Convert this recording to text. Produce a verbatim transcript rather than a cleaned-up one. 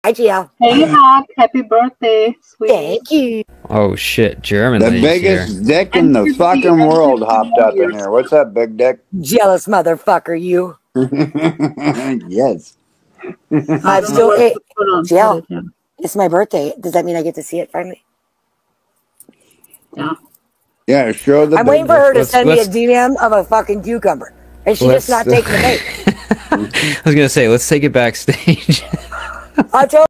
Hi, Gio. Hey, Hawk. Happy birthday, sweetie. Thank you. Oh shit, German. The biggest here. dick in the fucking world hopped up in here. What's up, big dick? Jealous motherfucker, you. Yes. I'm still. Hey, Jill, it's my birthday. Does that mean I get to see it finally? Yeah. Yeah, show the. I'm waiting for her to let's, send let's, me a D M of a fucking cucumber, and she's just not taking the bait. I was gonna say, let's take it backstage. I told